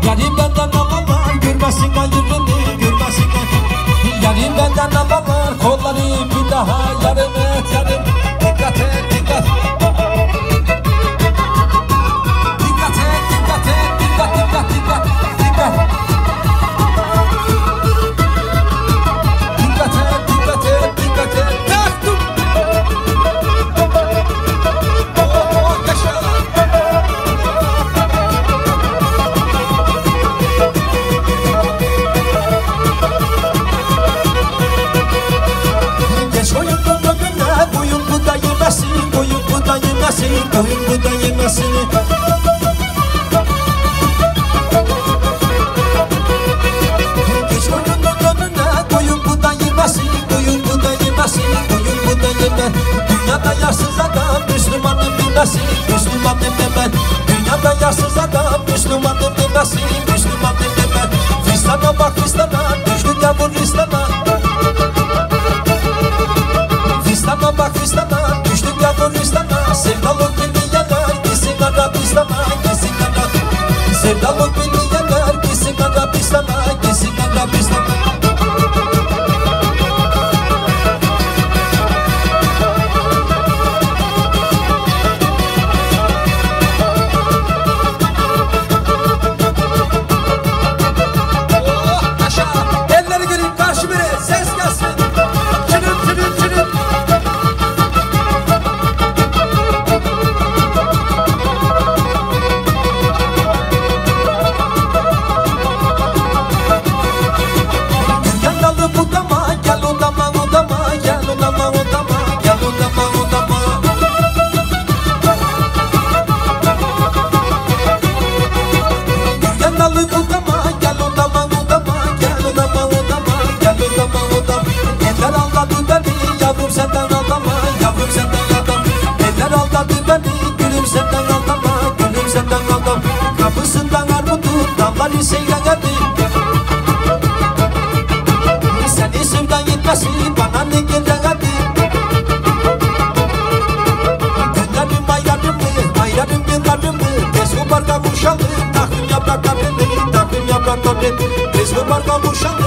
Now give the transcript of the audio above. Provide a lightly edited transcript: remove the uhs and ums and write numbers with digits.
Yarim benden alamar, görmesin ayırını, görmesin ayırını. Yarim benden alamar, kolları bir daha yarım et, yarım. Dikkat et, dikkat. Dikkat et, dikkat et, dikkat, dikkat, dikkat, dikkat. Dikkat et, dikkat et, dikkat et. Taktım. Oh, yaşa. Geç oyun önüne, boyun bu da yemesin, boyun bu da yemesin, boyun bu da yemesin. Geç oyun önüne, boyun bu da yemesin, boyun bu da yemesin, boyun bu da yemesin. Dünyada yarsız adam, Müslümanım bilmesin, Müslümanım ben. Dünyada yarsız adam, Müslümanım bilmesin, Müslümanım ben. Fistan'a bak fistana, düştü yavur fistana. Fistana bak fistana, düştük yavur fistana. Sevdalık bilmeyenler gitsin Arabistan'a, gitsin Arabistan'a. Sevdalık bilmeyenler gitsin Arabistan'a, gitsin Arabistan'a. Oh, aşağı, elleri göreyim karşı biri, ses gelsin. Çürüm, çürüm, çürüm. Yandalı budama, gel odama, odama, gel odama, odama, gel odama, odama. Yandalı budama, gel odama, odama, gel odama, odama, gel odama, odama. Eller aldadı beni, yavrum senden aldama, yavrum senden aldama. Eller aldadı beni, gülüm senden aldama, gülüm senden aldama. Kapısından armudun, damları seyreğedi. Seni sevdan gitmesin, bana ne geldi? Günlerim aylarım yıllarımı. Tez kopar kavuşalım, takım yapraklarını, takım yapraklarını. Tez kopar kavuşalım.